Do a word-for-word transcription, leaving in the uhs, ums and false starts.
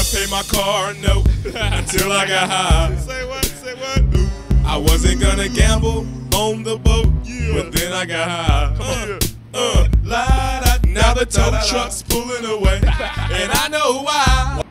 pay my car note until I got high. Say what? Say what? I wasn't gonna gamble on the boat, yeah. But then I got high. Uh, uh, la, da, now the tow truck's pulling away, and I know why.